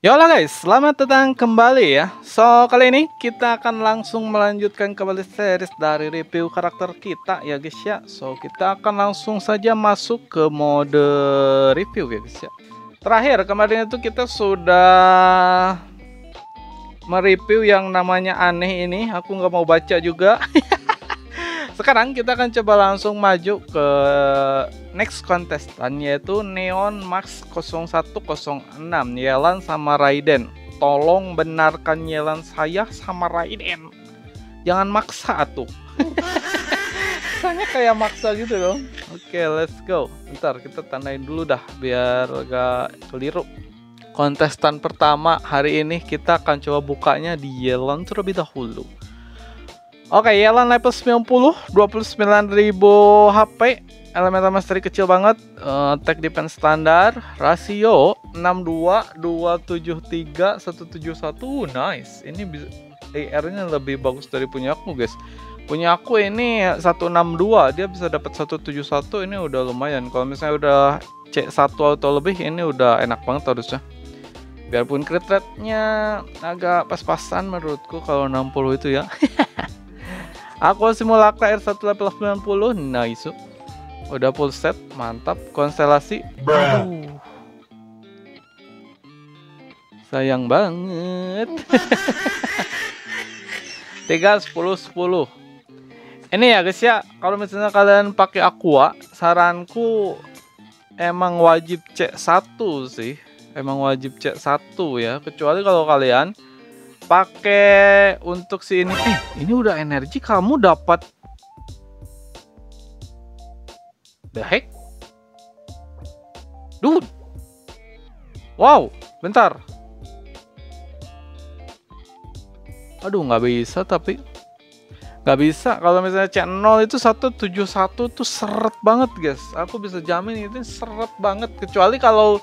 Yola guys, selamat datang kembali ya. So, kali ini kita akan langsung melanjutkan kembali series dari review karakter kita ya guys ya. So, kita akan langsung saja masuk ke mode review ya guys ya. Terakhir kemarin itu kita sudah mereview yang namanya aneh ini. Aku nggak mau baca juga. Sekarang kita akan coba langsung maju ke next kontestan, yaitu Neon Max 0106 Yelan sama Raiden. Tolong benarkan Yelan saya sama Raiden. Jangan maksa tuh. Rasanya kayak maksa gitu dong. Oke, let's go. Bentar, kita tandain dulu dah biar agak keliru. Kontestan pertama hari ini kita akan coba bukanya di Yelan terlebih dahulu. Oke, Yelan level 90, 29.000 HP, elemental mastery kecil banget, attack defense standar, rasio 62, 273, 171, nice. Ini AR-nya lebih bagus dari punya aku guys. Punya aku ini 162, dia bisa dapat 171, ini udah lumayan. Kalau misalnya udah C1 atau lebih, ini udah enak banget harusnya. Biarpun crit rate-nya agak pas-pasan menurutku kalau 60 itu ya. Aku simulacra R1 level 90, nice. Udah full set, mantap. Konstelasi, aduh, sayang banget. 3, 10, 10. Ini ya guys ya, kalau misalnya kalian pakai Aqua, saranku emang wajib C1 sih. Emang wajib C1 ya, kecuali kalau kalian pakai untuk si ini. Ini udah energi kamu dapat. The heck? Dude. Wow, bentar. Aduh, nggak bisa tapi. Nggak bisa, kalau misalnya C0 itu 171 tuh seret banget guys. Aku bisa jamin itu seret banget. Kecuali kalau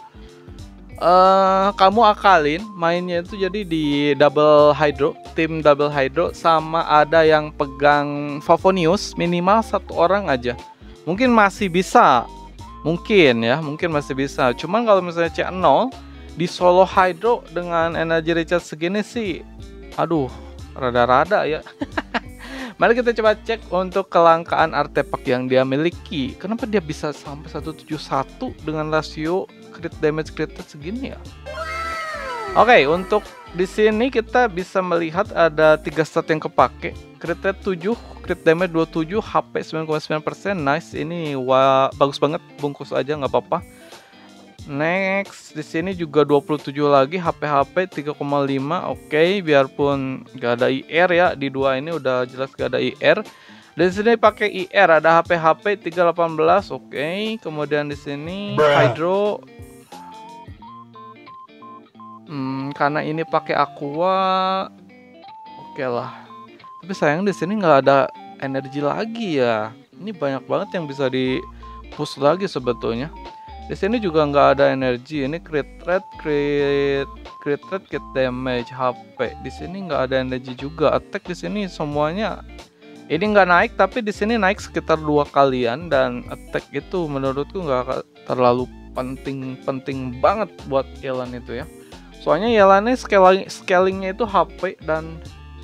kamu akalin mainnya itu jadi di double hydro, tim double hydro, sama ada yang pegang Favonius minimal satu orang aja. Mungkin masih bisa, mungkin masih bisa. Cuman kalau misalnya C0 di solo hydro dengan energi recharge segini sih, aduh, rada-rada ya. Mari kita coba cek untuk kelangkaan artefak yang dia miliki. Kenapa dia bisa sampai 171 dengan rasio crit damage crited segini ya? Oke, untuk di sini kita bisa melihat ada 3 stat yang kepake. Crit rate 7, crit damage 27, HP 9,9%. Nice, ini bagus banget, bungkus aja nggak apa-apa. Next, di sini juga 27 lagi, HP 3,5. Oke, biarpun gak ada IR ya, di dua ini udah jelas gak ada IR. Di sini pakai IR, ada HP 318. Oke, kemudian di sini hydro. Karena ini pakai aqua, oke lah. Tapi sayang di sini nggak ada energi lagi ya. Ini banyak banget yang bisa di push lagi sebetulnya. Di sini juga nggak ada energi. Ini crit rate, crit damage, HP. Di sini nggak ada energi juga. Attack di sini semuanya ini nggak naik, tapi di sini naik sekitar 2 kalian, dan attack itu menurutku nggak terlalu penting banget buat Yelan itu ya. Soalnya Yelannya scalingnya itu HP, dan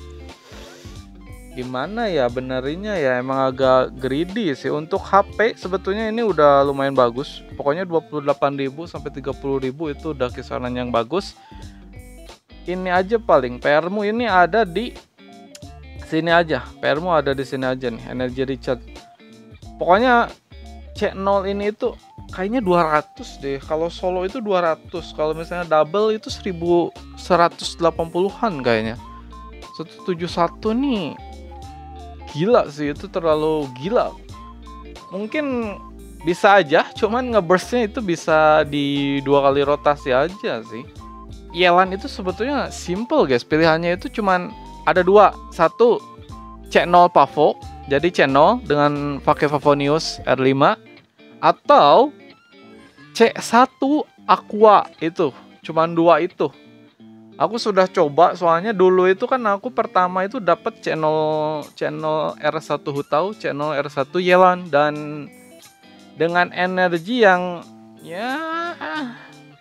gimana ya benerinnya ya, emang agak greedy sih. Untuk HP sebetulnya ini udah lumayan bagus. Pokoknya 28.000 sampai 30.000 itu udah kisaran yang bagus. Ini aja paling PR-mu ini ada di sini aja. PR-mu ada di sini aja nih, energi recharge. Pokoknya C0 ini itu kayaknya 200 deh. Kalau solo itu 200. Kalau misalnya double itu 1180-an kayaknya. 171 nih gila sih, itu terlalu gila. Mungkin bisa aja, cuman ngeburstnya itu bisa di 2 kali rotasi aja sih. Yelan itu sebetulnya simple guys, pilihannya itu cuman ada 2. Satu, C0 Pavo, jadi C0 dengan pakai Favonius R5, atau C1 Aqua. Itu cuman 2 itu. Aku sudah coba, soalnya dulu itu kan aku pertama itu dapat channel R1 Hutau, channel R1 Yelan, dan dengan energi yang ya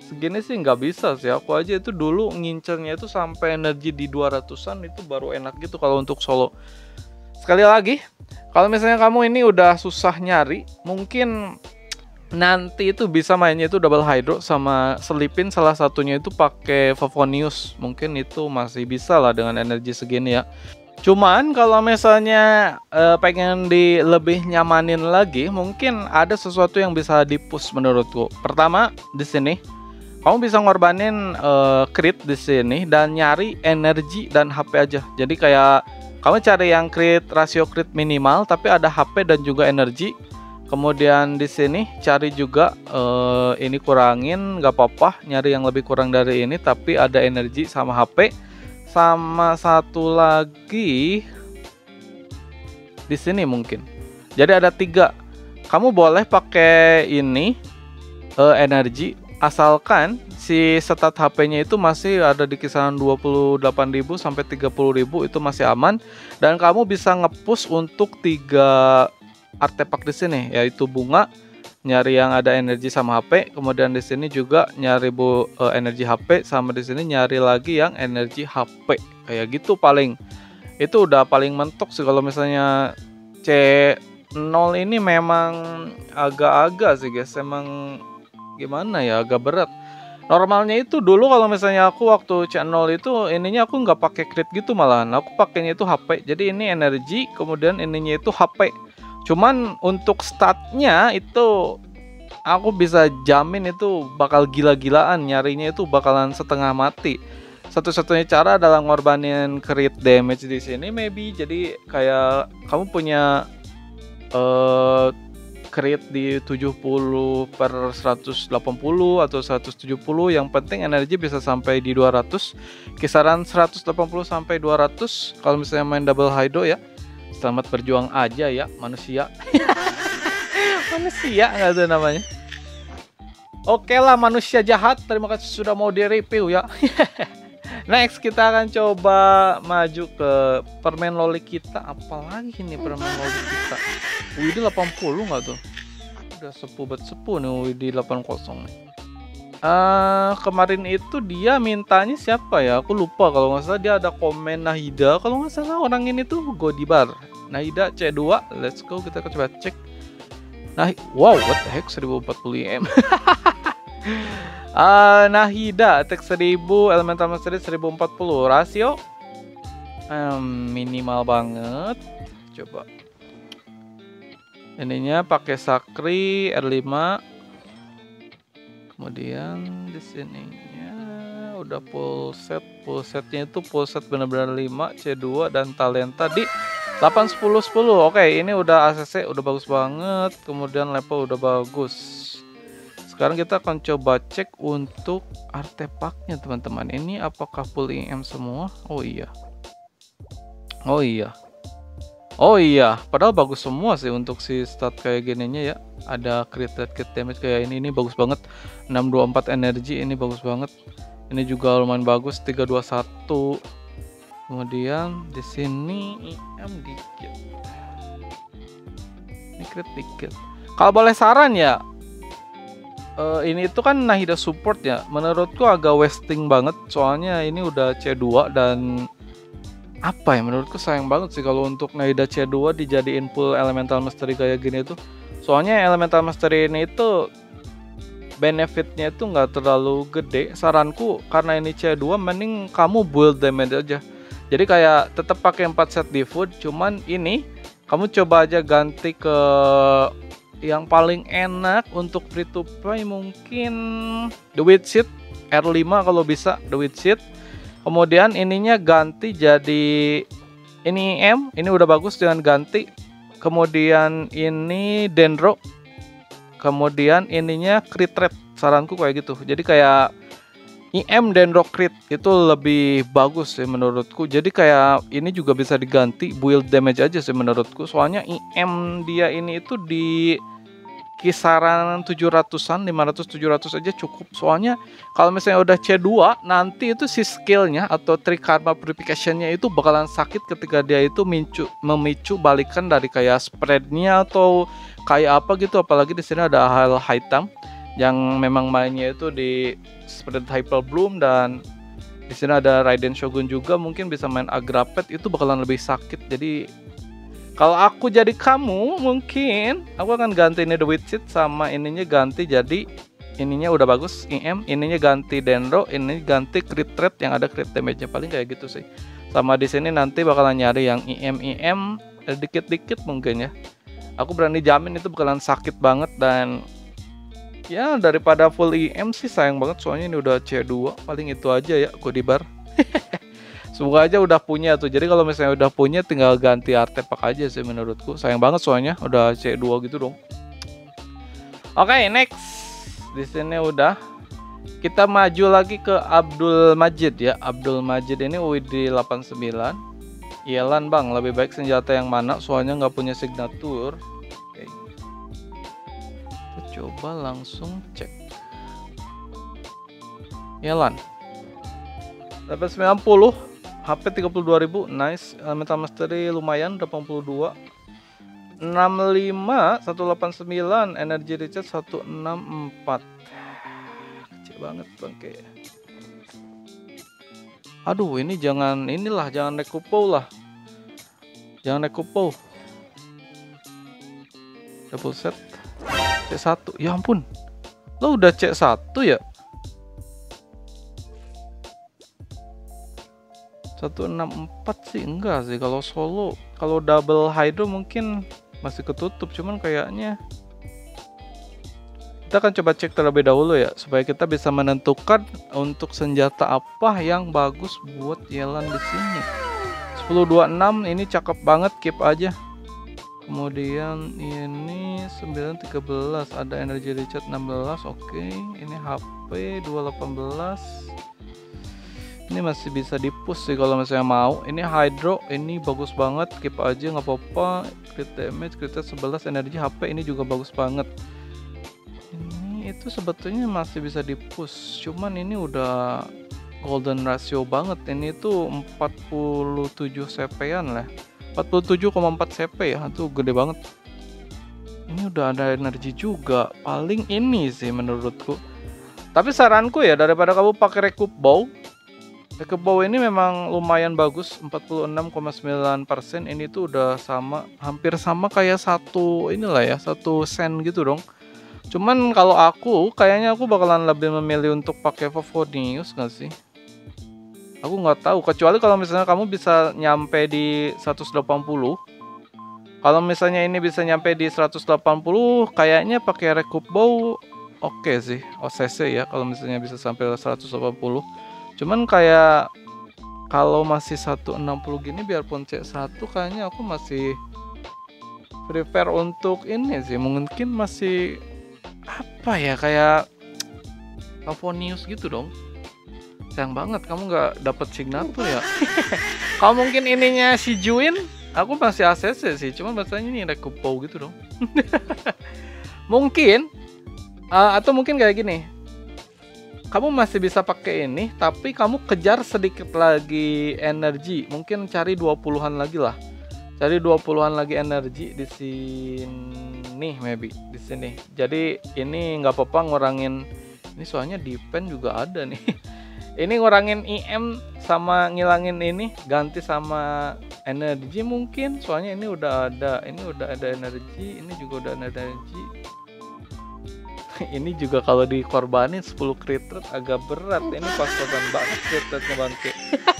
segini sih nggak bisa sih. Aku aja itu dulu ngincernya itu sampai energi di 200-an itu baru enak gitu kalau untuk solo. Sekali lagi, kalau misalnya kamu ini udah susah nyari, mungkin nanti itu bisa mainnya itu double hydro sama selipin salah satunya itu pakai Favonius. Mungkin itu masih bisa lah dengan energi segini ya. Cuman kalau misalnya pengen lebih nyamanin lagi, mungkin ada sesuatu yang bisa di-push menurutku. Pertama, di sini kamu bisa ngorbanin crit di sini dan nyari energi dan HP aja. Jadi kayak kamu cari yang rasio crit minimal tapi ada HP dan juga energi. Kemudian di sini cari juga ini kurangin, nggak apa-apa. Nyari yang lebih kurang dari ini tapi ada energi sama HP. Sama satu lagi di sini mungkin. Jadi ada 3. Kamu boleh pakai ini energi asalkan si stat HP-nya itu masih ada di kisaran 28.000 sampai 30.000 itu masih aman dan kamu bisa nge-push untuk 3 artefak di sini yaitu bunga, nyari yang ada energi sama HP, kemudian di sini juga nyari energi HP sama di sini nyari lagi yang energi HP. Kayak gitu paling. Itu udah paling mentok sih kalau misalnya C0 ini memang agak-agak sih guys, emang gimana ya, agak berat. Normalnya itu dulu kalau misalnya aku waktu C0 itu ininya aku nggak pakai crit gitu, malahan aku pakainya itu HP. Jadi ini energi, kemudian ininya itu HP. Cuman untuk statnya itu aku bisa jamin itu bakal gila-gilaan, nyarinya itu bakalan setengah mati. Satu-satunya cara adalah ngorbanin crit damage di sini maybe. Jadi kayak kamu punya crit di 70 per 180 atau 170, yang penting energi bisa sampai di 200, kisaran 180 sampai 200 kalau misalnya main double hydro ya. Selamat berjuang aja ya manusia. Manusia nggak tuh namanya. Oke lah manusia jahat, terima kasih sudah mau di-review ya. Next kita akan coba maju ke permen loli kita. Apalagi nih permen loli kita. Widi 80 nggak tuh? Udah sepuh nih Widi 80 nih. Kemarin itu dia mintanya siapa ya? Aku lupa, kalau nggak salah dia ada komen Nahida. Kalau nggak salah orang ini tuh Godibar. Nahida C2, let's go, kita coba cek. Nah, wow, what the heck, 1040 IM. Nahida attack 1000, elemental mastery 1040, rasio minimal banget. Coba ininya pakai sakri R5. Kemudian di sininya udah full setnya itu full set benar-benar 5 C2 dan talenta di 8 10 10. Oke, ini udah ACC udah bagus banget. Kemudian level udah bagus. Sekarang kita akan coba cek untuk artefaknya teman-teman. Ini apakah full IM semua? Oh iya. Oh iya. Oh iya, padahal bagus semua sih untuk si stat kayak gininya ya. Ada crit damage kayak ini bagus banget. 624 energi ini bagus banget. Ini juga lumayan bagus 321. Kemudian di sini IM dikit. Ini crit dikit. Kalau boleh saran ya, ini itu kan Nahida support ya. Menurutku agak wasting banget soalnya ini udah C2 dan apa ya, menurutku sayang banget sih kalau untuk Nahida C2 dijadiin full elemental mastery kayak gini tuh. Soalnya elemental mastery ini itu benefitnya itu nggak terlalu gede. Saranku karena ini C2 mending kamu build damage aja. Jadi kayak tetap pakai 4 set di food, cuman ini kamu coba aja ganti ke yang paling enak untuk free to play, mungkin The Witch Seed R5 kalau bisa, The Witch Seed. Kemudian ininya ganti jadi ini IM, ini udah bagus dengan ganti. Kemudian ini Dendro. Kemudian ininya crit rate, saranku kayak gitu. Jadi kayak IM Dendro crit itu lebih bagus sih menurutku. Jadi kayak ini juga bisa diganti build damage aja sih menurutku. Soalnya IM dia ini itu di kisaran 700-an, 500-700 aja cukup. Soalnya kalau misalnya udah C2 nanti itu si skillnya atau Trikarma Purification-nya itu bakalan sakit ketika dia itu memicu balikan dari kayak spreadnya atau kayak apa gitu. Apalagi di sini ada hal hitam. yang memang mainnya itu di Spirit Hyper Bloom, dan di sini ada Raiden Shogun juga, mungkin bisa main Agrapet, itu bakalan lebih sakit. Jadi kalau aku jadi kamu, mungkin aku akan ganti ini The Witch sama ininya ganti jadi ininya udah bagus ininya ganti Dendro, ini ganti crit rate yang ada crit damage-nya, paling kayak gitu sih. Sama di sini nanti bakalan nyari yang IM dikit-dikit mungkin ya. Aku berani jamin itu bakalan sakit banget, dan ya daripada full IM sih sayang banget, soalnya ini udah C2, paling itu aja ya Godibar. Semoga aja udah punya tuh. Jadi kalau misalnya udah punya tinggal ganti artefak aja sih menurutku. Sayang banget soalnya udah C2 gitu dong. Oke, next. Di sini udah. Kita maju lagi ke Abdul Majid ya. Abdul Majid ini WD 89. Yelan bang, lebih baik senjata yang mana? Soalnya nggak punya signatur. Oke. Kita coba langsung cek. Yelan. Dapat 90. HP 32.000, nice. Elemental Mastery lumayan, 82. 65, 189, Energy Recharge 164. Kecil banget bangke. Aduh, ini jangan Rekupo lah. Jangan Rekupo. Double set. C1, ya ampun. Lo udah C1 ya? 164 sih enggak sih. Kalau solo, kalau double hydro mungkin masih ketutup, cuman kayaknya kita akan coba cek terlebih dahulu ya, supaya kita bisa menentukan untuk senjata apa yang bagus buat Yelan di sini. 1026 ini cakep banget, keep aja. Kemudian ini 913 ada energy recharge 16, oke. Ini HP 218. Ini masih bisa di-push sih kalau misalnya mau. Ini hydro, ini bagus banget, keep aja nggak apa-apa. Crit damage, crit 11, energi HP ini juga bagus banget. Ini itu sebetulnya masih bisa di-push, cuman ini udah golden ratio banget. Ini tuh 47 CP-an lah. 47,4 CP ya, itu gede banget. Ini udah ada energi juga. Paling ini sih menurutku. Tapi saranku ya, daripada kamu pakai Recoup Bow, Recoup Bow ini memang lumayan bagus, 46,9%. Ini tuh udah sama, hampir sama kayak satu sen gitu dong. Cuman kalau kayaknya aku bakalan lebih memilih untuk pakai Favonius nggak sih? Aku nggak tahu, kecuali kalau misalnya kamu bisa nyampe di 180. Kalau misalnya ini bisa nyampe di 180, kayaknya pakai Recoup Bow oke sih, OCC ya, kalau misalnya bisa sampai 180. Cuman kayak kalau masih 160 gini, biarpun C1 kayaknya aku masih prefer untuk ini sih. Mungkin masih apa ya, kayak Favonius gitu dong. Sayang banget kamu nggak dapet signatur ya. Kalau mungkin ininya si Juin, aku masih ACC sih. Cuman bahasanya ini Recoup Bow gitu dong. Mungkin atau mungkin kayak gini. Kamu masih bisa pakai ini, tapi kamu kejar sedikit lagi energi. Mungkin cari 20-an lagi lah. Cari 20-an lagi energi di sini, maybe di sini. Jadi ini nggak apa-apa ngurangin. Ini soalnya defense juga ada nih. Ini ngurangin IM sama ngilangin ini, ganti sama energi mungkin. Soalnya ini udah ada energi, ini juga udah ada energi. Ini juga kalau dikorbanin 10 crit rate agak berat. Ini pas-pasan banget crit rate-nya bangke.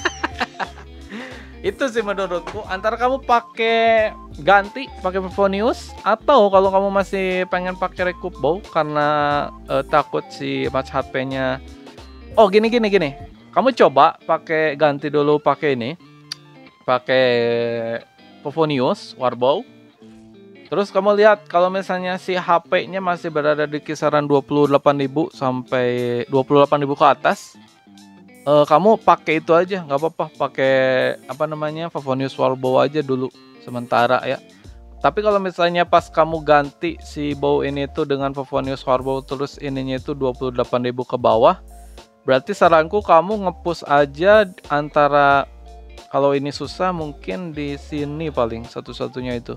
Itu sih menurutku, antara kamu pakai Favonius, atau kalau kamu masih pengen pakai Recoup Bow karena takut si match HP-nya. Oh, gini. Kamu coba ganti dulu pakai ini. Pakai Favonius Warbow. Terus kamu lihat kalau misalnya si HP-nya masih berada di kisaran 28.000 sampai 28.000 ke atas, kamu pakai itu aja, nggak apa-apa, pakai Favonius Warbow aja dulu sementara ya. Tapi kalau misalnya pas kamu ganti si bow ini tuh dengan Favonius Warbow, terus ininya itu 28.000 ke bawah, berarti saranku kamu nge-push aja antara, kalau ini susah mungkin di sini paling satu-satunya itu.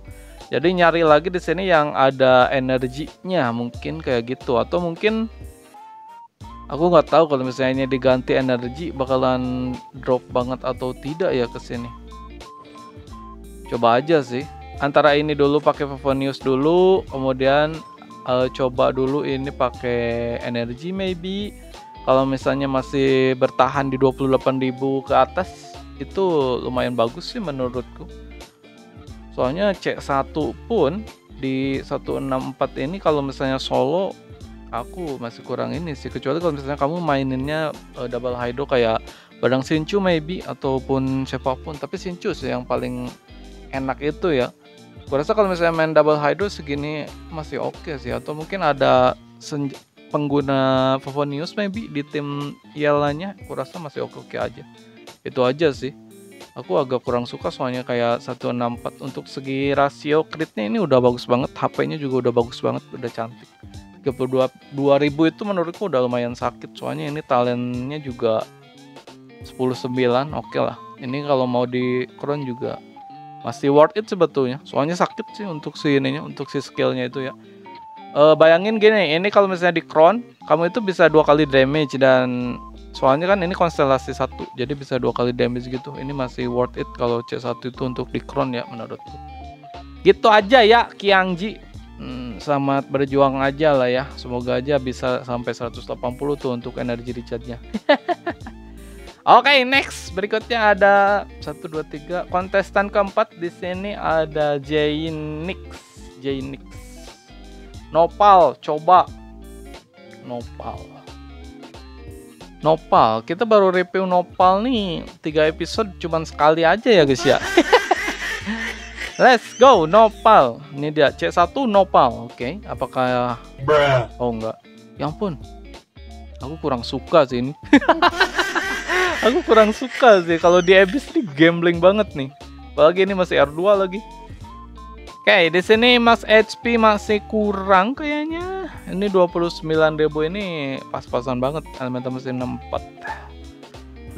Jadi nyari lagi di sini yang ada energinya, mungkin kayak gitu. Atau mungkin aku nggak tahu kalau misalnya ini diganti energi bakalan drop banget atau tidak ya ke sini. Coba aja sih. Antara ini dulu pakai Favonius dulu, kemudian coba dulu ini pakai energi maybe. Kalau misalnya masih bertahan di 28.000 ke atas, itu lumayan bagus sih menurutku. Soalnya C1 pun di 164 ini kalau misalnya solo aku masih kurang ini sih, kecuali kalau misalnya kamu maininnya double hydro kayak Badang Shinchu maybe ataupun siapapun, tapi Shinchu sih yang paling enak itu ya. Gua rasa kalau misalnya main double hydro segini masih oke sih, atau mungkin ada pengguna Favonius maybe di tim Yelanya, aku rasa masih oke-oke aja. Itu aja sih. Aku agak kurang suka soalnya kayak 164 untuk segi rasio critnya ini udah bagus banget, HP-nya juga udah bagus banget, udah cantik. 32.000 itu menurutku udah lumayan sakit, soalnya ini talentnya juga 10.9, oke lah. Ini kalau mau di crown juga masih worth it sebetulnya, soalnya sakit sih untuk si ininya, untuk si skillnya itu ya. Bayangin gini, ini kalau misalnya di crown kamu itu bisa 2 kali damage, dan soalnya kan ini konstelasi 1, jadi bisa 2 kali damage gitu. Ini masih worth it kalau C1 itu untuk di crown ya menurutku. Gitu aja ya Kyangji. Selamat berjuang aja lah ya. Semoga aja bisa sampai 180 tuh untuk energi recharge-nya. Oke, next berikutnya ada 1 2 3 kontestan keempat. Di sini ada Jaynix. Nopal, coba Nopal. Kita baru review Nopal nih 3 episode cuman sekali aja ya guys ya. Let's go Nopal. Ini dia C1 Nopal. Oke, apakah oh enggak. Ya ampun. Aku kurang suka sih ini. Aku kurang suka sih kalau di Abyss nih, gambling banget nih. Apalagi ini masih R2 lagi. Oke, di sini Max HP masih kurang kayaknya. Ini 29.000 ini pas-pasan banget. Elemental mesin 64. 50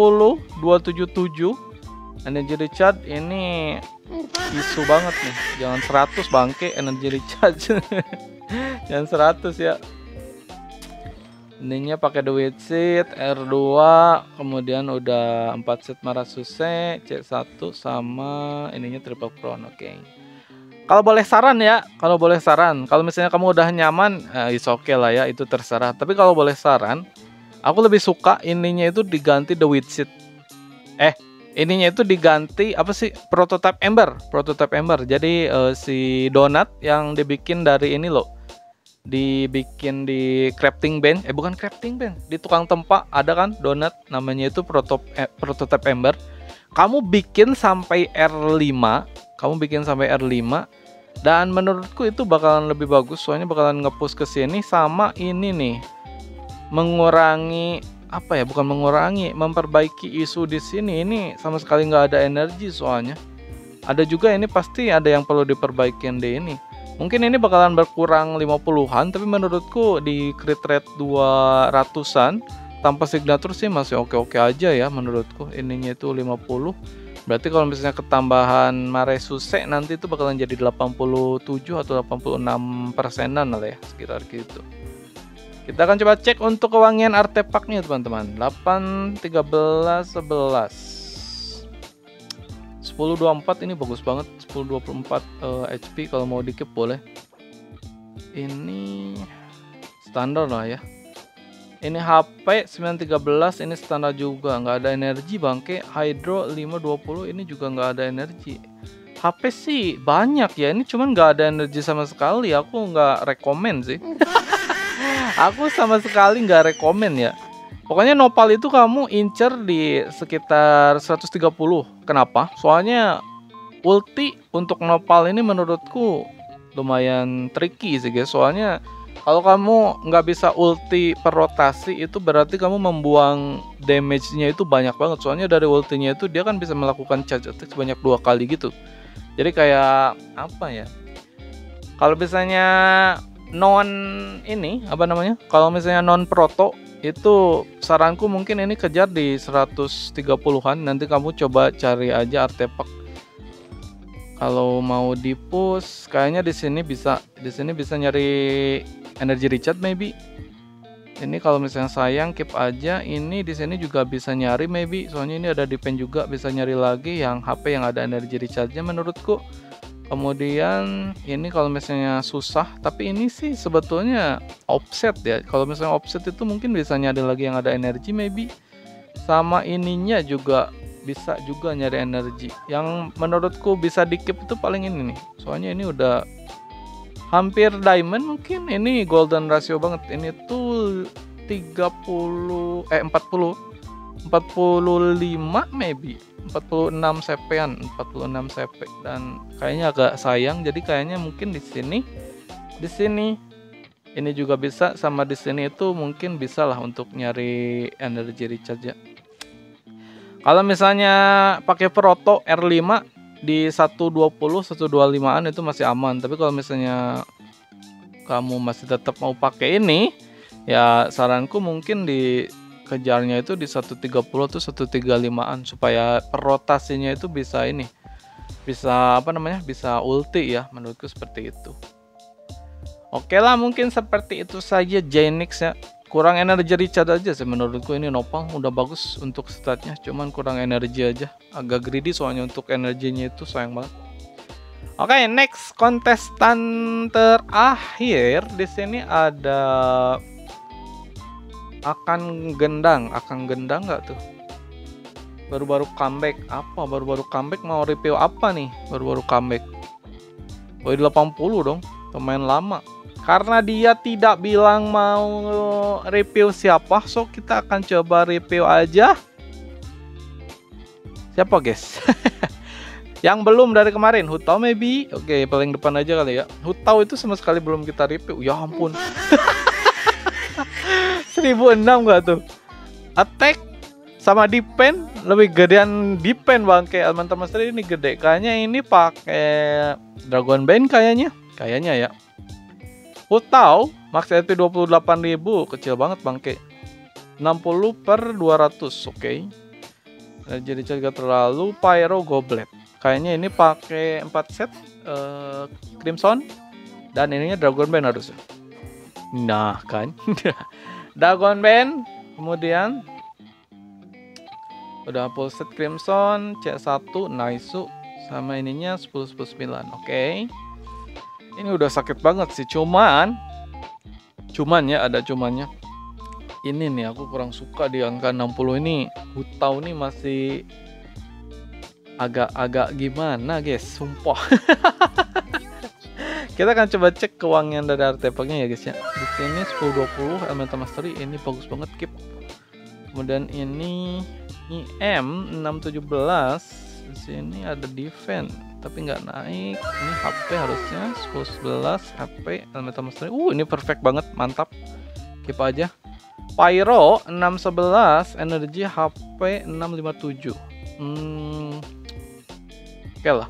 277. Energy recharge ini isu banget nih. Jangan 100 bangke energy recharge. Jangan 100 ya. Ininya pakai duit seat R2, kemudian udah 4 set Marasuse, C1 sama ininya triple crown. Oke. Kalau boleh saran ya, kalau misalnya kamu udah nyaman, is okay lah ya, itu terserah. Tapi kalau boleh saran, aku lebih suka ininya itu diganti the witch seat. Ininya itu diganti apa sih? Prototype Ember. Jadi si donat yang dibikin dari ini loh. Dibikin di crafting bench, bukan crafting bench, di tukang tempat ada kan donat namanya itu prototype Ember. Kamu bikin sampai R5, dan menurutku itu bakalan lebih bagus, soalnya bakalan nge-push ke sini. Sama ini nih mengurangi apa ya, bukan mengurangi, memperbaiki isu di sini. Ini sama sekali nggak ada energi, soalnya ada juga ini pasti ada yang perlu diperbaikin deh ini. Mungkin ini bakalan berkurang 50-an, tapi menurutku di crit rate 200-an tanpa signature sih masih oke-oke aja ya menurutku. Ininya itu 50. Berarti kalau misalnya ketambahan Marasuse nanti itu bakalan jadi 87 atau 86%-an lah ya, sekitar gitu. Kita akan coba cek untuk kewangian artefaknya teman-teman. 8, 13, 11. 1024 ini bagus banget. 1024 HP kalau mau dikip boleh. Ini standar lah ya. Ini HP 913 ini standar juga, nggak ada energi bangke. Hydro 520 ini juga nggak ada energi. HP sih banyak ya, ini cuman nggak ada energi sama sekali. Aku nggak rekomen sih. Aku sama sekali nggak rekomen ya. Pokoknya Nopal itu kamu incer di sekitar 130. Kenapa? Soalnya ulti untuk Nopal ini menurutku lumayan tricky sih guys. Soalnya kalau kamu nggak bisa ulti per rotasi, itu berarti kamu membuang damage-nya itu banyak banget. Soalnya dari ultinya itu dia kan bisa melakukan charge attack sebanyak 2 kali gitu. Jadi kayak apa ya? Kalau misalnya non ini apa namanya? Kalau misalnya non proto, itu saranku mungkin ini kejar di 130-an. Nanti kamu coba cari aja artefak Kalau mau di push kayaknya di sini bisa nyari energy recharge maybe. Ini kalau misalnya sayang keep aja. Ini di sini juga bisa nyari maybe. Soalnya ini ada depend juga, bisa nyari lagi yang HP yang ada energy recharge-nya menurutku. Kemudian ini kalau misalnya susah, tapi ini sih sebetulnya offset ya. Kalau misalnya offset itu mungkin bisa nyari lagi yang ada energi maybe. Sama ininya juga bisa juga nyari energi. Yang menurutku bisa di keep itu paling ini nih. Soalnya ini udah hampir diamond mungkin. Ini golden ratio banget. Ini tuh 40 45 maybe. 46 CP-an, 46 CP, dan kayaknya agak sayang. Jadi kayaknya mungkin di sini ini juga bisa, sama di sini itu mungkin bisa lah untuk nyari energy recharge ya. Kalau misalnya pakai Proto R5 di 120 125-an itu masih aman. Tapi kalau misalnya kamu masih tetap mau pakai ini, ya saranku mungkin kejarnya itu di 130 atau 135-an supaya perotasinya itu bisa ini. Bisa bisa ulti ya, menurutku seperti itu. Oke lah, mungkin seperti itu saja Jaynix ya. Kurang energi recharge aja sih menurutku. Ini Nopal udah bagus untuk statnya, cuman kurang energi aja. Agak greedy soalnya untuk energinya itu, sayang banget. Oke, next kontestan terakhir di sini ada akan gendang nggak tuh? Baru-baru comeback apa? Baru-baru comeback mau review apa nih? Baru-baru comeback. Oh, 80 dong, lumayan lama. Karena dia tidak bilang mau review siapa, so kita akan coba review aja. Siapa guys? Yang belum dari kemarin, Hutao maybe. Oke, paling depan aja kali ya. Hutao itu sama sekali belum kita review. Ya ampun. 1006 gak tuh? Attack sama defense lebih gedean defense bang. Kayak Elemental Mastery ini gede. Kayaknya ini pakai Dragon Bane kayaknya ya. Hutao max HP 28.000, kecil banget bangke. 60 per 200, oke. Jadi gak terlalu. Pyro Goblet. Kayaknya ini pakai 4 set Crimson dan ininya Dragon Bane harusnya. Nah, kan. Dragon Bane, kemudian udah full set Crimson, C1, Naisu, sama ininya 10-9, oke. Ini udah sakit banget sih, cuman ya ada cumannya. Ini nih aku kurang suka di angka 60 ini. Hutao nih masih agak gimana guys, sumpah. Kita akan coba cek keuangan dari artefaknya ya guys ya. Di sini 1020 Elemental Mastery ini bagus banget keep. Kemudian ini IM 617. Di sini ada defense tapi nggak naik. Ini HP harusnya 1011 HP Elemental Mastery. Ini perfect banget, mantap. Keep aja. Pyro 611, energi HP 657. Oke lah.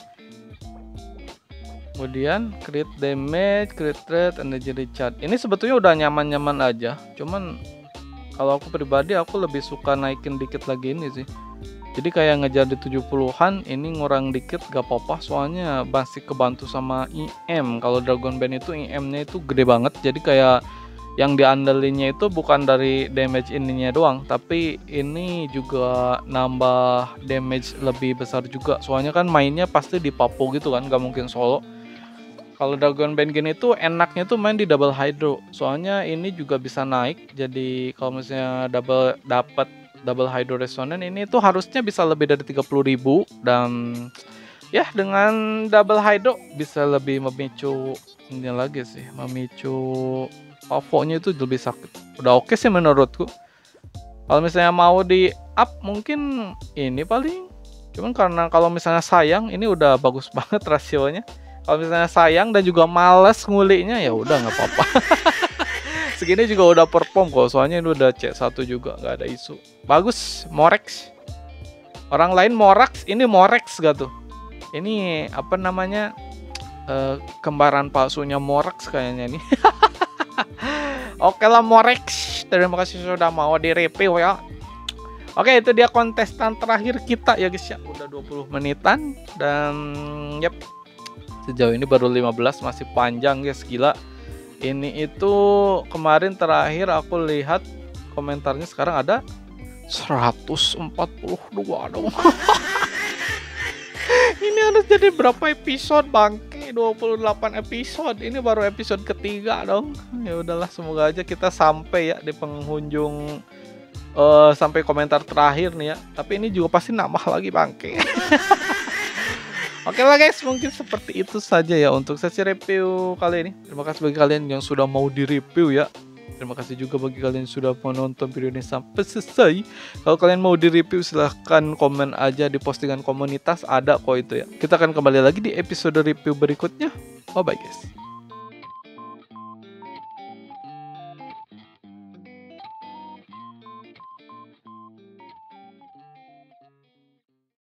Kemudian crit damage, crit rate, energy recharge. Ini sebetulnya udah nyaman-nyaman aja. Cuman kalau aku pribadi aku lebih suka naikin dikit lagi ini sih. Jadi kayak ngejar di 70-an, ini ngurang dikit gak apa-apa soalnya masih kebantu sama IM. Kalau Dragon Bane itu IM-nya itu gede banget. Jadi kayak yang diandelinnya itu bukan dari damage ininya doang, tapi ini juga nambah damage lebih besar juga. Soalnya kan mainnya pasti di Papo gitu kan, gak mungkin solo. Kalau Dragon Bane gini tuh enaknya tuh main di double hydro. Soalnya ini juga bisa naik. Jadi kalau misalnya dapat double hydro resonance ini tuh harusnya bisa lebih dari 30.000, dan ya dengan double hydro bisa lebih memicu ini lagi sih, memicu Pavonya itu lebih sakit. Udah oke sih menurutku. Kalau misalnya mau di up mungkin ini paling. Cuman karena kalau misalnya sayang ini udah bagus banget rasionya. Kalau misalnya sayang dan juga males nguliknya ya udah nggak apa-apa. Segini juga udah perform kok. Soalnya ini udah C1 juga, nggak ada isu. Bagus, Morex. Orang lain Morax, ini Morex gak tuh? Ini apa namanya? Kembaran palsunya Morex kayaknya nih. Oke lah Morex, terima kasih sudah mau di review ya. Oke, itu dia kontestan terakhir kita ya guys ya. Udah 20 menitan dan yep. Sejauh ini baru 15, masih panjang guys, gila. Ini itu kemarin terakhir aku lihat komentarnya sekarang ada 142 dong. Ini harus jadi berapa episode bangke? 28 episode. Ini baru episode ketiga dong. Ya udahlah, semoga aja kita sampai ya di penghujung sampai komentar terakhir nih ya. Tapi ini juga pasti nambah lagi bangke. Oke lah guys, mungkin seperti itu saja ya untuk sesi review kali ini. Terima kasih bagi kalian yang sudah mau di-review ya. Terima kasih juga bagi kalian yang sudah menonton video ini sampai selesai. Kalau kalian mau di-review silahkan komen aja di postingan komunitas, ada kok itu ya. Kita akan kembali lagi di episode review berikutnya. Bye bye guys.